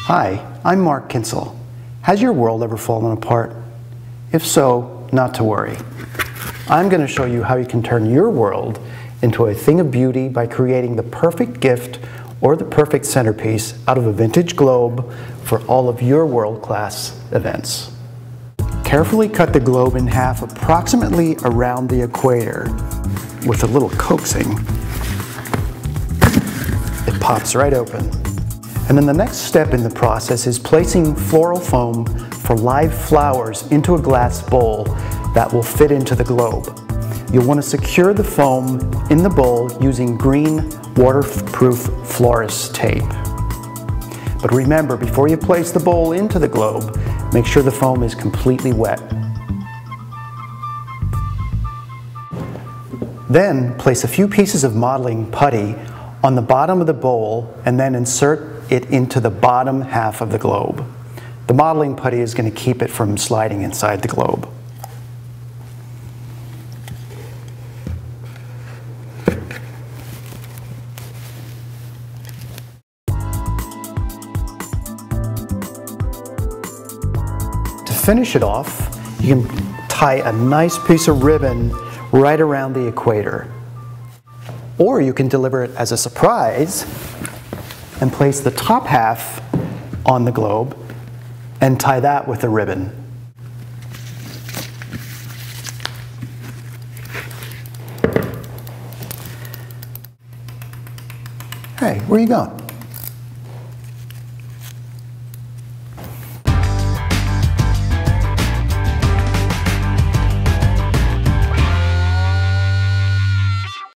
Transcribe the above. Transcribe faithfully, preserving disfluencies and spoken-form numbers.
Hi, I'm Mark Kinsel. Has your world ever fallen apart? If so, not to worry. I'm going to show you how you can turn your world into a thing of beauty by creating the perfect gift or the perfect centerpiece out of a vintage globe for all of your world-class events. Carefully cut the globe in half approximately around the equator. With a little coaxing, it pops right open. And then the next step in the process is placing floral foam for live flowers into a glass bowl that will fit into the globe. You'll want to secure the foam in the bowl using green waterproof florist tape. But remember, before you place the bowl into the globe, make sure the foam is completely wet. Then place a few pieces of modeling putty on the bottom of the bowl and then insert it into the bottom half of the globe. The modeling putty is going to keep it from sliding inside the globe. To finish it off, you can tie a nice piece of ribbon right around the equator. Or you can deliver it as a surprise and place the top half on the globe and tie that with a ribbon. Hey, where are you going?